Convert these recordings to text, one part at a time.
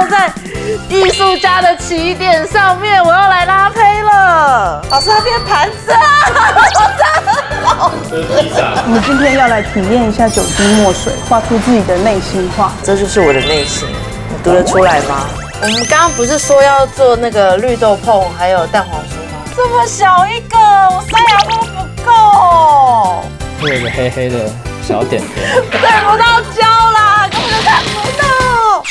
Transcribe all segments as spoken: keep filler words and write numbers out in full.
坐在艺术家的起点上面，我要来拉胚了。老师，它变盘子啊！ 这是披萨。 我们今天要来体验一下酒精墨水，画出自己的内心话。 这就是我的内心，你读得出来吗？我们刚刚不是说要做那个绿豆椪还有蛋黄酥吗？这么小一个，我塞牙膏不够。 会有一个黑黑的小点点， 对不到胶啦，根本就看不到。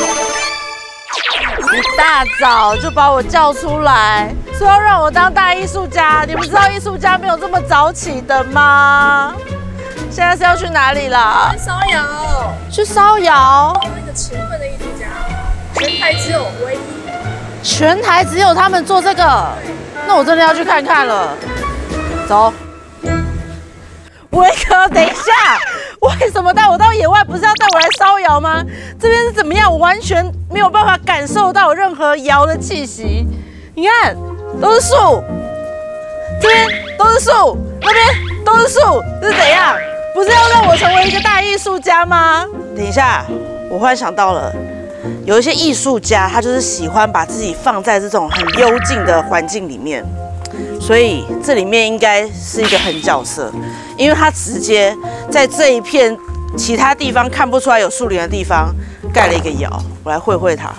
一大早就把我叫出来，说要让我当大艺术家。你们知道艺术家没有这么早起的吗？现在是要去哪里了？ 烧窑。 去烧窑。 那个勤奋的艺术家，全台只有唯一。 全台只有他们做这个，那我真的要去看看了。走。威哥，等一下，为什么带我到野外？不是要带我来烧窑吗？这边是怎么样？我完全没有办法感受到任何窑的气息。你看，都是树，这边都是树，那边都是树，这是怎样？不是要让我成为一个大艺术家吗？等一下，我忽然想到了，有一些艺术家，他就是喜欢把自己放在这种很幽静的环境里面。所以这里面应该是一个狠角色，因为他直接在这一片其他地方看不出来有树林的地方盖了一个窑。我来会会他。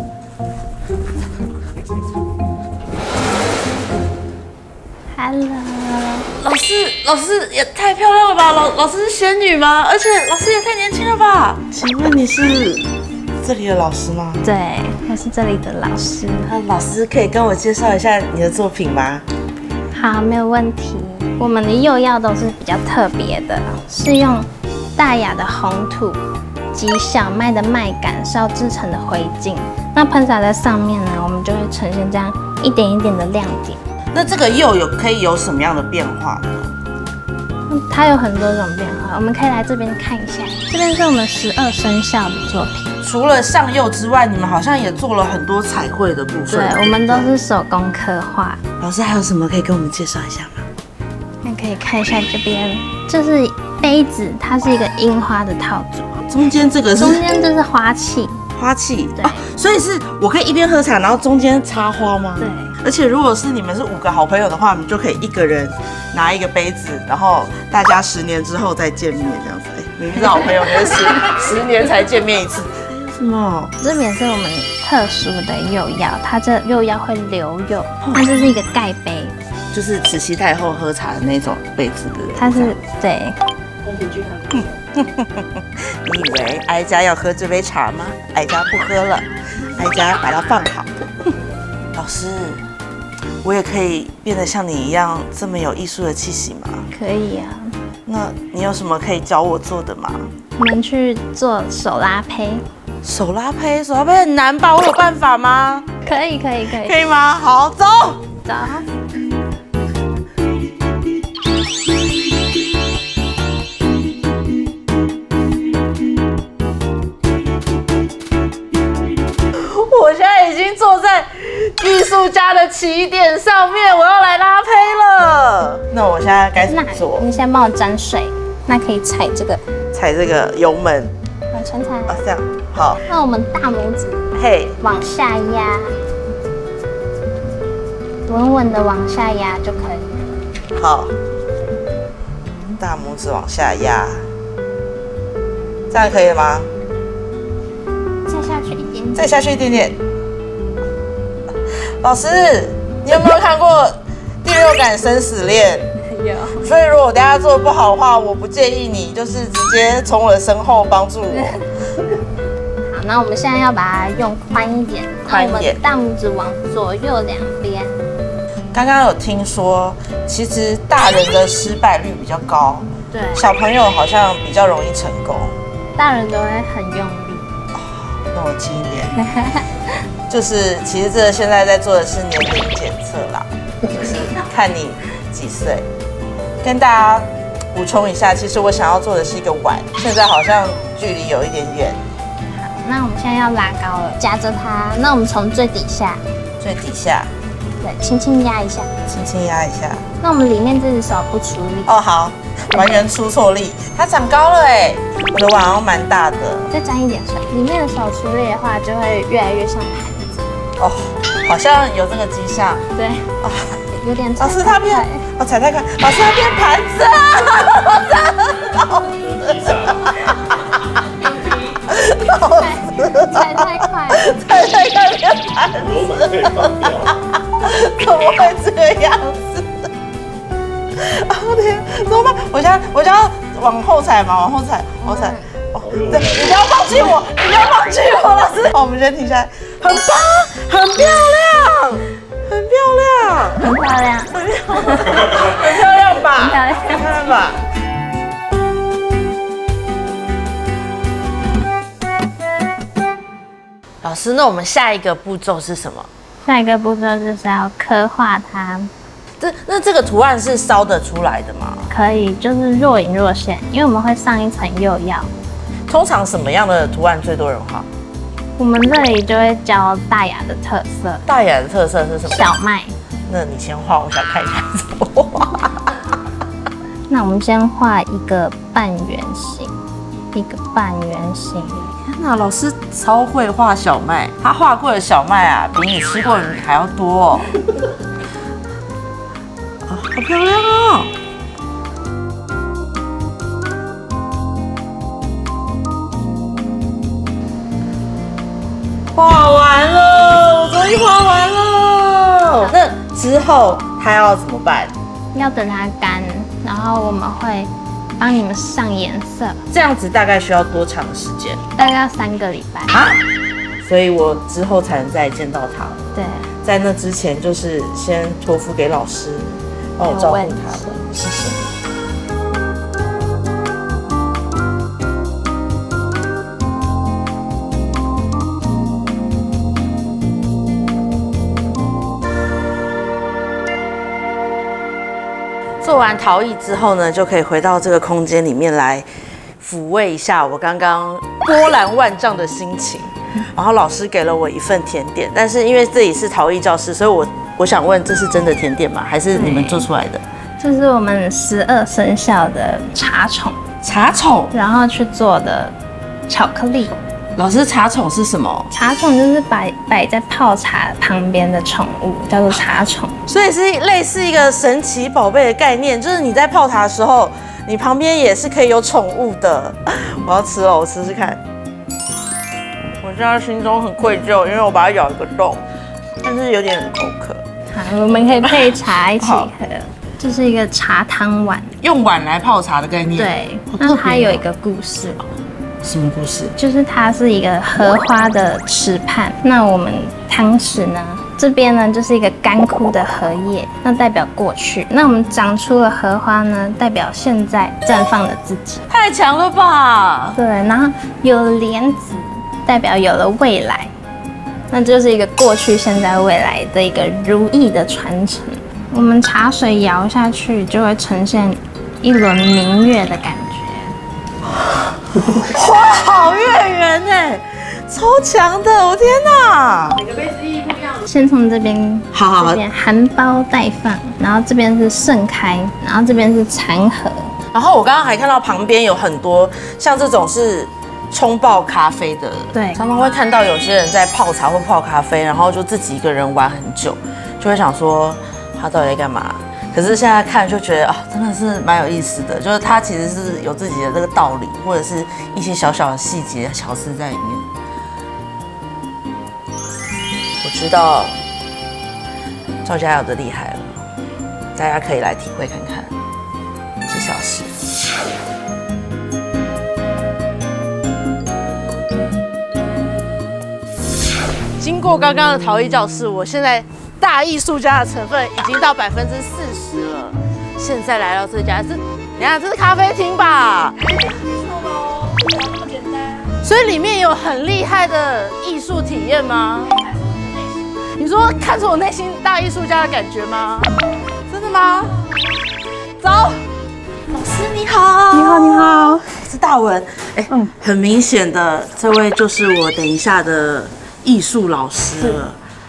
Hello， 老师，老师也太漂亮了吧！老老师是仙女吗？而且老师也太年轻了吧？请问你是这里的老师吗？ 对，我是这里的老师。 那老师可以跟我介绍一下你的作品吗？ 好，没有问题。我们的釉药都是比较特别的，是用大雅的红土及小麦的麦秆烧制成的灰烬。那喷洒在上面呢，我们就会呈现这样一点一点的亮点。 那这个釉有可以有什么样的变化呢？ 它有很多种变化，我们可以来这边看一下。这边是我们十二生肖的作品。 除了上釉之外，你们好像也做了很多彩绘的部分。 对，我们都是手工刻画。 老师还有什么可以跟我们介绍一下吗？ 那可以看一下这边，这是杯子，它是一个樱花的套组。 中间这个是？ 中间这是花器。 花器。 对、 啊，所以是我可以一边喝茶，然后中间插花吗？ 对。 而且如果是你们是五个好朋友的话，我们就可以一个人拿一个杯子，然后大家十年之后再见面这样子。哎，明明是好朋友，可是十十年才见面一次。什么？ 这边是我们特殊的釉药，它这釉药会流釉，它这是一个盖杯， 就是慈禧太后喝茶的那种杯子的。 它是对。 你以为哀家要喝这杯茶吗？哀家不喝了，哀家把它放好。老师，我也可以变得像你一样这么有艺术的气息吗？ 可以啊。 那你有什么可以教我做的吗？ 我们去做手拉胚。 手拉胚，手拉胚很难吧？我有办法吗？ 可以，可以，可以。 可以吗？好，走。 走。 我现在已经坐在艺术家的起点上面，我要来拉胚了。那我现在该怎么做？ 你先帮我沾水，那可以踩这个， 踩这个油门。 往前踩。 啊，这样好。 那我们大拇指， 嘿， 往下压，稳稳的往下压就可以了。 好，大拇指往下压，这样可以了吗？ 再下去一点点。 再下去一点点。老师，你有没有看过《第六感生死恋》？ 有。 所以如果我等下做的不好的话，我不建议你就是直接从我的身后帮助我。 好，那我们现在要把它用宽一点， 宽一点。 大拇指往左右两边。 刚刚有听说，其实大人的失败率比较高， 对， 小朋友好像比较容易成功。 大人都会很用力。 哦，那我轻一点。就是其实这现在在做的是年龄检测啦，就是看你几岁。跟大家补充一下，其实我想要做的是一个碗，现在好像距离有一点远。 好，那我们现在要拉高了，夹着它。那我们从最底下， 最底下， 对，轻轻压一下， 轻轻压一下。 那我们里面这只手不出力哦，好，完全出错力。它长高了哎，我的碗好像蛮大的。 再沾一点水，里面的手出力的话，就会越来越像盘子。 哦，好像有这个迹象。 对， 啊， 有点老师他变，哦踩太快，老师他变盘子啊！老师，老师， 踩太快了， 踩太快变盘子，怎么会这个样子？啊天，怎么办？我现在我现在要往后踩嘛，往后踩，往后踩。哦，对，你不要放弃我，你不要放弃我，老师。好，我们先停下来，很棒，很漂亮，很漂亮， 很漂亮， 很漂亮，很漂亮吧？ 很漂亮， 很漂亮吧？老师，那我们下一个步骤是什么？ 下一个步骤就是要刻画它。 这那这个图案是烧得出来的吗？ 可以，就是若隐若现，因为我们会上一层釉药。 通常什么样的图案最多人画？ 我们这里就会教大雅的特色。 大雅的特色是什么？ 小麦。 那你先画，我想看一看怎么画。 那我们先画一个半圆形，一个半圆形。 天哪，老师超会画小麦，他画过的小麦啊，比你吃过的米还要多哦。啊，好漂亮哦！画完了，我终于画完了。那之后他要怎么办？ 要等它干，然后我们会帮你们上颜色， 这样子大概需要多长的时间？ 大概要三个礼拜啊，所以我之后才能再见到他。 对， 在那之前就是先托付给老师，帮我照顾他们，谢谢你。做完陶艺之后呢，就可以回到这个空间里面来抚慰一下我刚刚波澜万丈的心情。然后老师给了我一份甜点，但是因为这里是陶艺教室，所以我我想问，这是真的甜点吗？还是你们做出来的？ 这是我们十二生肖的茶宠， 茶宠， 然后去做的巧克力。 老师，茶宠是什么？ 茶宠就是摆摆在泡茶旁边的宠物，叫做茶宠。 所以是类似一个神奇宝贝的概念，就是你在泡茶的时候，你旁边也是可以有宠物的。我要吃了，我吃吃看。我现在心中很愧疚，因为我把它咬一个洞，但是有点口渴。 好，我们可以配茶一起喝。这是一个茶汤碗， 用碗来泡茶的概念。 对，那它有一个故事。 什么故事？ 就是它是一个荷花的池畔，那我们汤匙呢，这边呢就是一个干枯的荷叶，那代表过去；那我们长出了荷花呢，代表现在绽放的自己。 太强了吧！ 对，然后有了莲子，代表有了未来，那就是一个过去、现在、未来的一个如意的传承。我们茶水摇下去，就会呈现一轮明月的感觉。花好月圆哎，超强的！我天哪！ 每个杯子意义不一样。 先从这边， 好好好， 这边含苞待放，然后这边是盛开，然后这边是残荷。 然后我刚刚还看到旁边有很多像这种是冲泡咖啡的， 对， 常常会看到有些人在泡茶或泡咖啡，然后就自己一个人玩很久，就会想说他到底在干嘛？可是现在看就觉得啊，真的是蛮有意思的，就是它其实是有自己的这个道理，或者是一些小小的细节巧思在里面。我知道赵家有的厉害了，大家可以来体会看看这小事。经过刚刚的陶艺教室，我现在大艺术家的成分已经到百分之四十了。现在来到这家是，等一下这是咖啡厅吧？ 没错喽，不要那么简单。 所以里面有很厉害的艺术体验吗？你说看出我内心大艺术家的感觉吗？真的吗？走，老师你好， 你好，你好， 我是大文。哎，嗯，很明显的，这位就是我等一下的艺术老师了。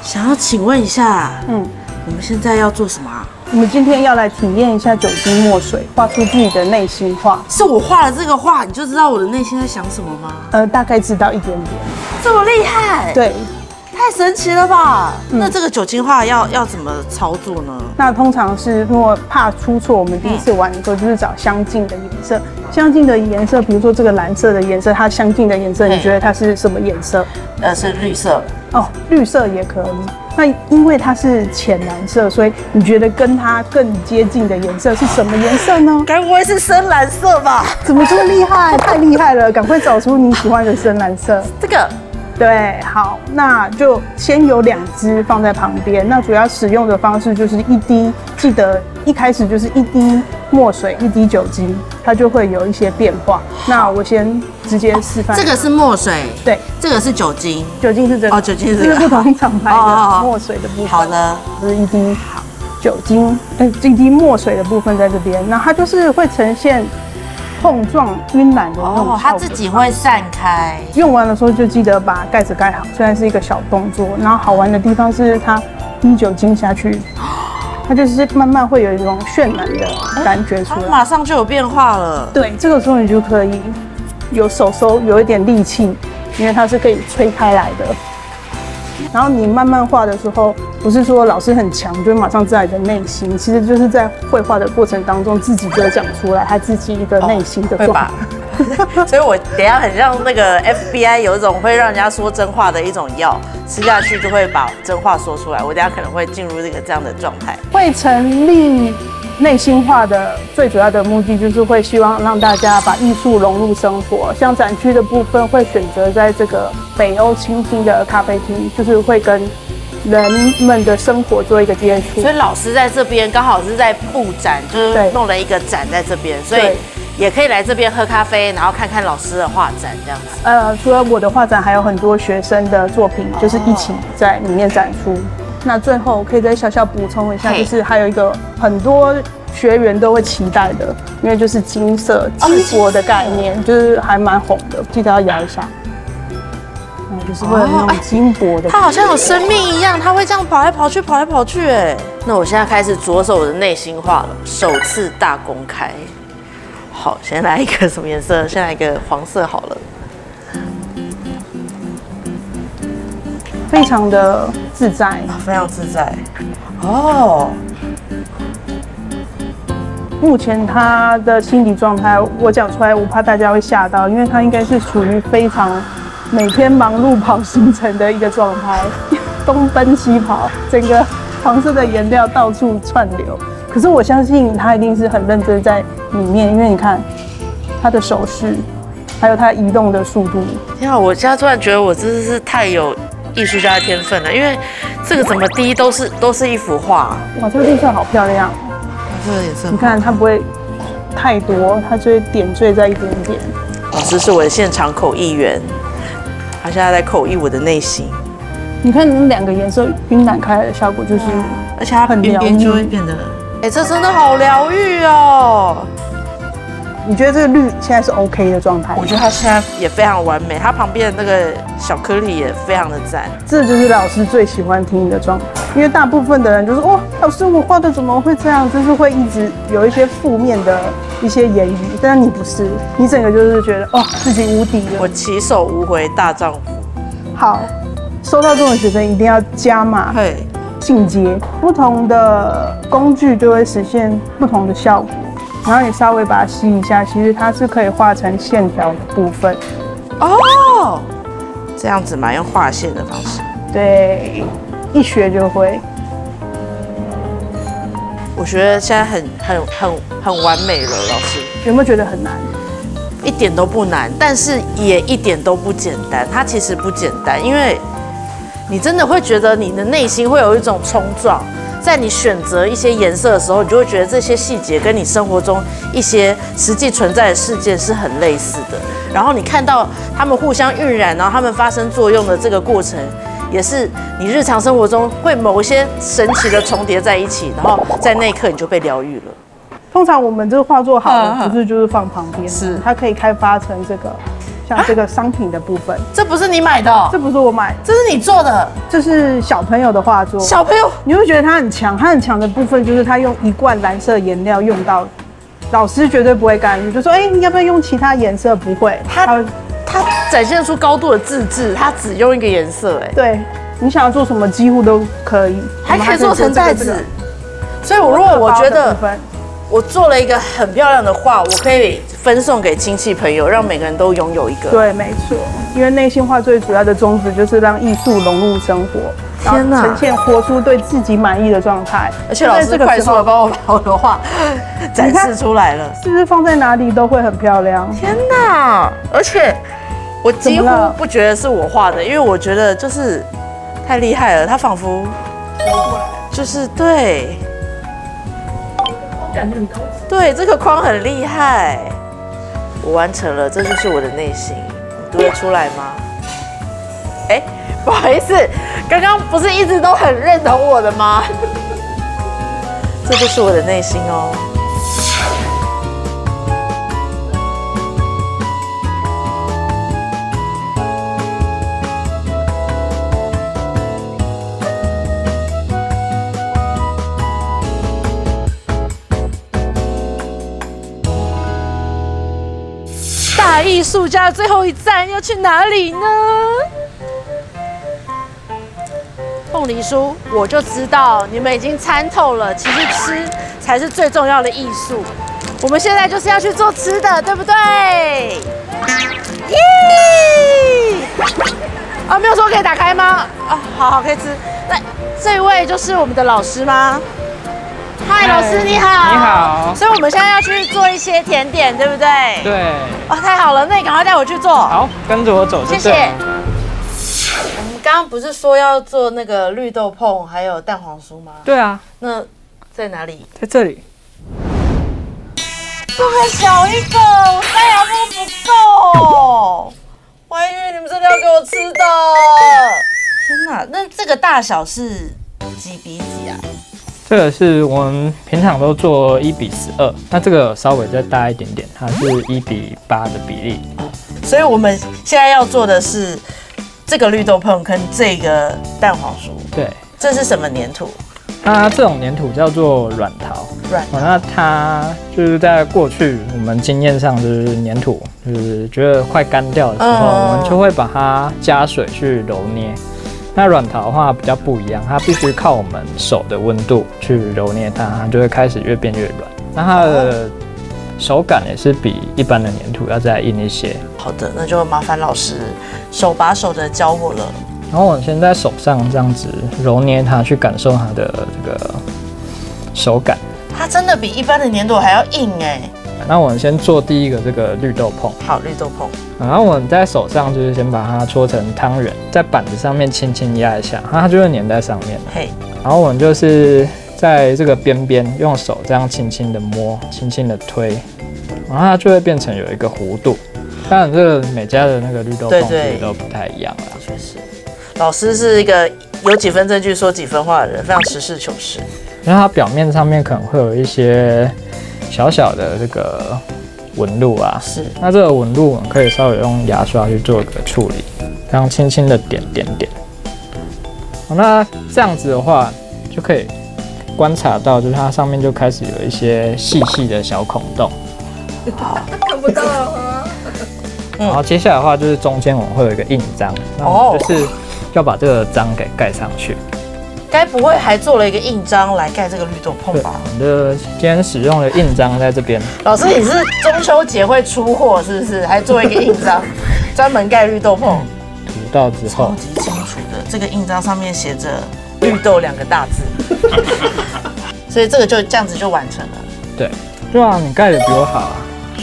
想要请问一下， 嗯， 我们现在要做什么啊？ 我们今天要来体验一下酒精墨水，画出自己的内心画。 是我画了这个画，你就知道我的内心在想什么吗？ 呃，大概知道一点点。 这么厉害？ 对， 太神奇了吧？嗯、那这个酒精画要要怎么操作呢？ 那通常是如果怕出错，我们第一次玩的时候就是找相近的颜色。相近的颜色，比如说这个蓝色的颜色，它相近的颜色，你觉得它是什么颜色？ 呃，是绿色。 哦，绿色也可以。那因为它是浅蓝色，所以你觉得跟它更接近的颜色是什么颜色呢？ 该不会是深蓝色吧？ 怎么这么厉害？太厉害了！赶快找出你喜欢的深蓝色。 这个。 对，好，那就先有两支放在旁边。那主要使用的方式就是一滴，记得一开始就是一滴墨水，一滴酒精，它就会有一些变化。那我先直接示范。 这个是墨水， 对， 这个是酒精， 酒精是这个， 哦，酒精是这个， 这是不同厂牌的墨水的部分。 好的， 这是一滴酒精，哎，一滴墨水的部分在这边，那它就是会呈现碰撞晕染的那种效果， 它自己会散开。 用完的时候就记得把盖子盖好，虽然是一个小动作。然后好玩的地方是它滴酒精下去，它就是慢慢会有一种渲染的感觉出来， 马上就有变化了。 对，这个时候你就可以有手手有一点力气，因为它是可以吹开来的。然后你慢慢画的时候，不是说老师很强就会马上知道你的内心，其实就是在绘画的过程当中，自己就会讲出来他自己一个内心的状态。 哦、所以我等一下很像那个 F B I 有一种会让人家说真话的一种药，吃下去就会把真话说出来。我等一下可能会进入这个这样的状态。 会成立内心画的最主要的目的就是会希望让大家把艺术融入生活。像展区的部分会选择在这个北欧清新的咖啡厅，就是会跟人们的生活做一个接触。 所以老师在这边刚好是在布展，就是弄了一个展在这边，所以也可以来这边喝咖啡，然后看看老师的画展这样子。 呃，除了我的画展，还有很多学生的作品，就是一起在里面展出。那最后可以再小小补充一下，就是还有一个很多学员都会期待的，因为就是金色金箔的概念，就是还蛮红的，记得要摇一下。嗯，就是会有那种金箔的， 它好像有生命一样，它会这样跑来跑去，跑来跑去。哎，那我现在开始着手我的内心画了，首次大公开。好，先来一个什么颜色？先来一个黄色好了。 非常的自在， 啊，非常自在。哦， 目前他的心理状态，我讲出来，我怕大家会吓到，因为他应该是属于非常每天忙碌跑行程的一个状态，东奔西跑，整个黄色的颜料到处串流。可是我相信他一定是很认真在里面，因为你看他的手势，还有他移动的速度。 天啊！我现在突然觉得我真的是太有艺术家的天分了，因为这个怎么滴都是都是一幅画。 哇，这个颜色好漂亮！ 这个颜色， 你看它不会太多，它就会点缀在一点点。 老师是我的现场口译员，他现在在口译我的内心。 你看那两个颜色晕染开来的效果，就是而且它很疗愈， 就会变得，哎，这真的好疗愈哦。 你觉得这个绿现在是 OK 的状态？ 我觉得它现在也非常完美，它旁边的那个小颗粒也非常的赞。 这就是老师最喜欢听的状态，因为大部分的人就是哇，老师我画的怎么会这样？就是会一直有一些负面的一些言语，但是你不是，你整个就是觉得哦自己无敌了。 我起手无回大丈夫。 好，收到这种学生一定要加码， 对， 进阶，不同的工具就会实现不同的效果。然后你稍微把它吸一下，其实它是可以画成线条的部分。 哦，这样子嘛，用画线的方式。 对，一学就会。 我觉得现在很很很很完美了，老师。 有没有觉得很难？ 一点都不难，但是也一点都不简单。它其实不简单，因为你真的会觉得你的内心会有一种冲撞。在你选择一些颜色的时候，你就会觉得这些细节跟你生活中一些实际存在的事件是很类似的。然后你看到它们互相晕染，然后它们发生作用的这个过程，也是你日常生活中会某一些神奇的重叠在一起，然后在那一刻你就被疗愈了。 通常我们这个画作好了，不是就是放旁边， 是它可以开发成这个像这个商品的部分， 这不是你买的、哦， 这不是我买的， 这是你做的。 这是小朋友的画作。 小朋友， 你会觉得他很强，他很强的部分就是他用一罐蓝色颜料用到，老师绝对不会干预，就说哎、欸，你要不要用其他颜色？不会， 他他他展现出高度的自制，他只用一个颜色，哎， 对你想要做什么几乎都可以， 还可以做成袋子。所以，我如果我觉得我做了一个很漂亮的画，我可以分送给亲戚朋友，让每个人都拥有一个。 对，没错，因为内心画最主要的宗旨就是让艺术融入生活， 天哪， 呈现活出对自己满意的状态。 而且老师快速的帮我把我的画展示出来了， 是不是放在哪里都会很漂亮？ 天哪！而且我几乎不觉得是我画的，因为我觉得就是太厉害了，它仿佛就是对。 感觉很高级。 对，这个框很厉害，我完成了，这就是我的内心，你读得出来吗？哎，不好意思，刚刚不是一直都很认同我的吗？这就是我的内心哦。大艺术家的最后一站要去哪里呢？凤梨酥，我就知道你们已经参透了，其实吃才是最重要的艺术。我们现在就是要去做吃的，对不对？耶！啊，没有说可以打开吗？啊，好好可以吃。那这位就是我们的老师吗？嗨，老师你好。 你好。 所以我们现在要去做一些甜点，对不对？ 对。 哦，太好了，那你赶快带我去做。 好，跟着我走。 谢谢。我们刚刚不是说要做那个绿豆椪还有蛋黄酥吗？ 对啊。 那在哪里？ 在这里。 这么小一个，我塞牙缝不够。我还以为你们真的要给我吃的。天哪，那这个大小是几比几啊？ 这个是我们平常都做一比十二，那这个稍微再大一点点，它是一比八的比例。 所以我们现在要做的是这个绿豆椪跟这个蛋黄酥。 对， 这是什么粘土？ 它这种粘土叫做软陶。 软陶。 那它就是在过去我们经验上，就是粘土就是觉得快干掉的时候，嗯、我们就会把它加水去揉捏。那软陶的话比较不一样，它必须靠我们手的温度去揉捏它，它就会开始越变越软。那它的手感也是比一般的粘土要再硬一些。 好的，那就麻烦老师手把手的教我了。 然后我先在手上这样子揉捏它，去感受它的这个手感。 它真的比一般的粘土还要硬哎。 那我们先做第一个这个绿豆椪。 好，绿豆椪。 然后我们在手上就是先把它搓成汤圆，在板子上面轻轻压一下，它就会粘在上面了。嘿。然后我们就是在这个边边用手这样轻轻的摸，轻轻的推，然后它就会变成有一个弧度。当然，这个每家的那个绿豆椪其实都不太一样啦。 确实，老师是一个有几分证据说几分话的人，非常实事求是。 因为它表面上面可能会有一些小小的这个纹路啊，是。那这个纹路我们可以稍微用牙刷去做一个处理，这样轻轻的点点点。好，那这样子的话，就可以观察到，就是它上面就开始有一些细细的小孔洞。 看不到啊。 然后接下来的话，就是中间我们会有一个印章，那我们就是要把这个章给盖上去。 该不会还做了一个印章来盖这个绿豆椪吧？ 我们的今天使用的印章在这边。 老师，你是中秋节会出货是不是？还做一个印章，专门盖绿豆椪。 涂到之后， 超级清楚的，这个印章上面写着“绿豆”两个大字，所以这个就这样子就完成了。 对，对啊，你盖的比我好啊。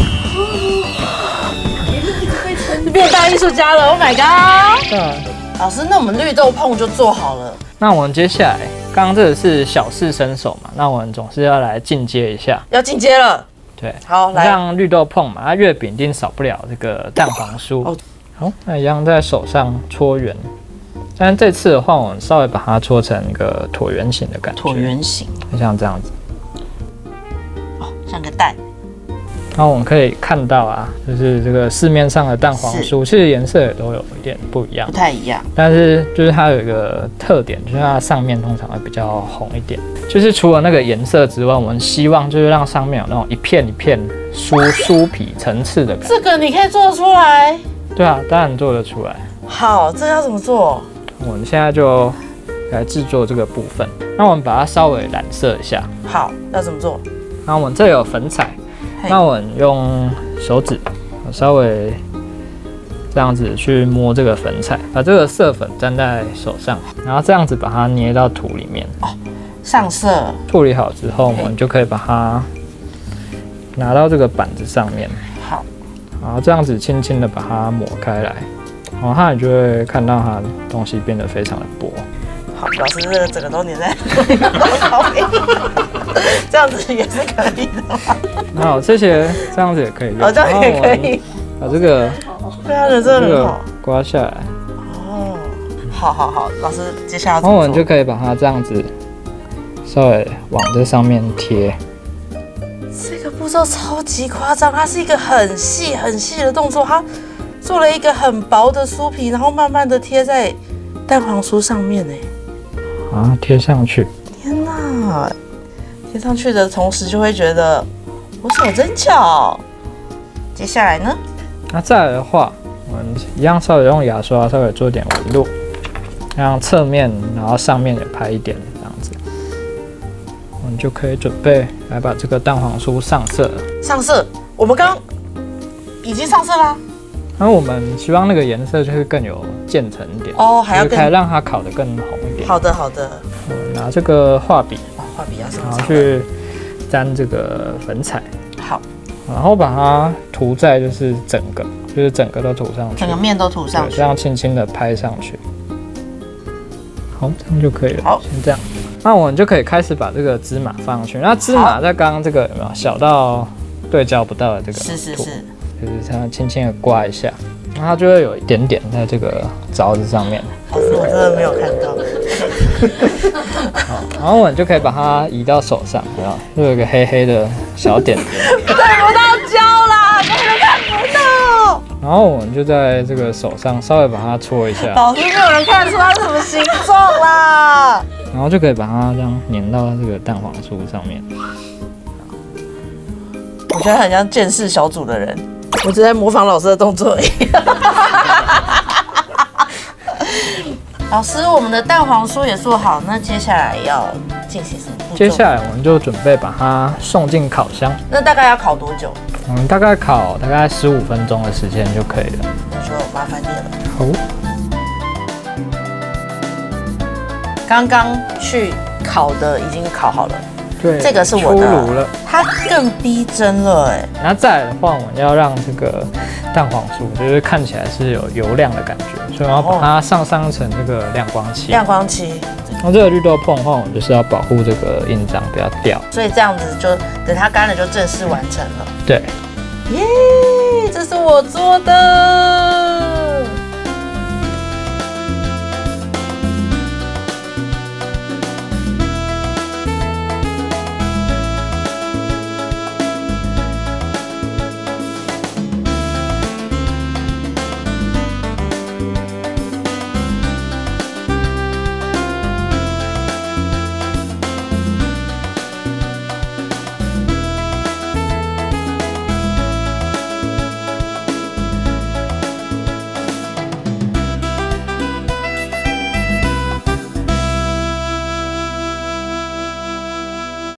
你变大艺术家了 ！Oh my god！ 对啊。 老师，那我们绿豆椪就做好了。 那我们接下来，刚刚这个是小试身手嘛，那我们总是要来进阶一下。 要进阶了。 对， 好，来。 像绿豆椪嘛，它月饼一定少不了这个蛋黄酥。哦。好，那一样在手上搓圆，但这次的话，我们稍微把它搓成一个椭圆形的感觉。 椭圆形。 像这样子。 哦，像个蛋。 然后我们可以看到啊，就是这个市面上的蛋黄酥，其实颜色也都有一点不一样， 不太一样。 但是就是它有一个特点，就是它上面通常会比较红一点。就是除了那个颜色之外，我们希望就是让上面有那种一片一片酥酥皮层次的感觉。 这个你可以做得出来？ 对啊，当然做得出来。 好，这要怎么做？ 我们现在就来制作这个部分。那我们把它稍微染色一下。 好，要怎么做？ 那我们这有粉彩，那我们用手指稍微这样子去摸这个粉彩，把这个色粉沾在手上，然后这样子把它捏到土里面。 哦，上色。处理好之后，我们就可以把它拿到这个板子上面。 好， 然后这样子轻轻的把它抹开来，然后它你就会看到它东西变得非常的薄。 好，老师这个整个都粘在这样子也是可以的吗？ 那这些这样子也可以用， 哦，这样也可以。 把这个对啊，人真的很好， 刮下来。 哦，好好好，老师接下来然后我们就可以把它这样子稍微往这上面贴。 这个步骤超级夸张，它是一个很细很细的动作，它做了一个很薄的酥皮，然后慢慢的贴在蛋黄酥上面呢。 啊，贴上去！ 天哪，贴上去的同时就会觉得我手真巧。接下来呢？ 那再来的话，我们一样稍微用牙刷稍微做点纹路，让侧面然后上面也拍一点这样子，我们就可以准备来把这个蛋黄酥上色了。 上色，我们刚已经上色啦。 然后我们希望那个颜色就是更有渐层一点哦，还要更让它烤得更红一点。 好的，好的。 我拿这个画笔， 哦，画笔要上， 然后去沾这个粉彩。 好， 然后把它涂在就是整个，就是整个都涂上去， 整个面都涂上去， 这样轻轻的拍上去。好，这样就可以了。 好， 先这样。那我们就可以开始把这个芝麻放上去。那芝麻在刚刚这个有没有小到对焦不到的这个？ 是是是。 就是这样轻轻的刮一下，然后它就会有一点点在这个凿子上面。 老师，我真的没有看到。 好，然后我们就可以把它移到手上，有没有？就有一个黑黑的小点点。 对不到焦啦，根本看不到。 然后我们就在这个手上稍微把它搓一下。 老师，没有人看出它是什么形状啦。 然后就可以把它这样粘到这个蛋黄酥上面。 我觉得很像见识小组的人。我只在模仿老师的动作而已。老师，我们的蛋黄酥也做好，那接下来要进行什么步骤？ 接下来我们就准备把它送进烤箱。 那大概要烤多久？ 我们大概烤大概十五分钟的时间就可以了。 那就麻烦你了。 好。 刚刚去烤的已经烤好了。 对， 这个是我的， 出炉了， 它更逼真了哎。 那再来的话，我们要让这个蛋黄酥就是看起来是有油亮的感觉，所以我要把它上上一层这个亮光漆。 亮光漆。 那这个绿豆椪的话，我们就是要保护这个印章不要掉， 所以这样子就等它干了就正式完成了。 对。 耶，这是我做的。